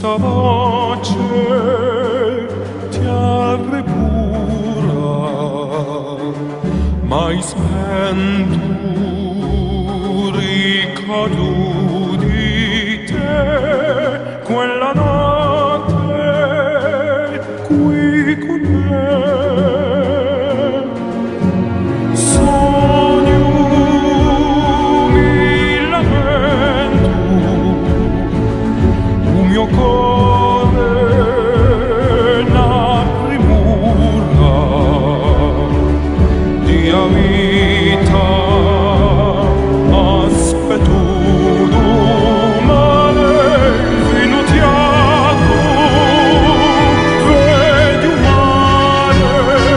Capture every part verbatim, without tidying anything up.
questa voce ti arrecura, mai spento ricordo di te quella notte qui con me. Sogno, mi lamento, un mio cuore la rimurra di vita. Aspetto domani fino teatro, vedi un mare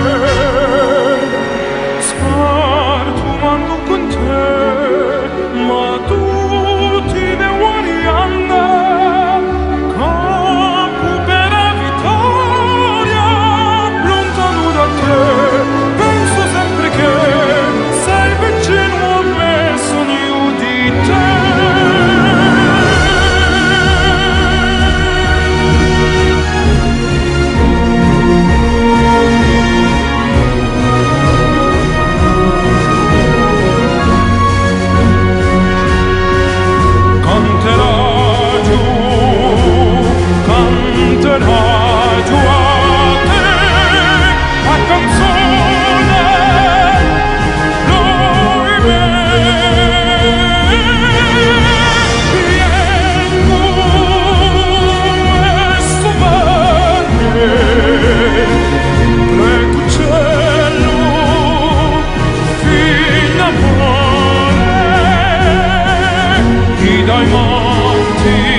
spartumando con te, ma tu ti ne vuoi andare, campo per la vittoria, lontano da te. Penso sempre che sei vicino a me, sogno di te. Canterà giù, canterà giù a te la canzone, noi me. Viengo questo mare, prego cielo, fino amore, chi dai monti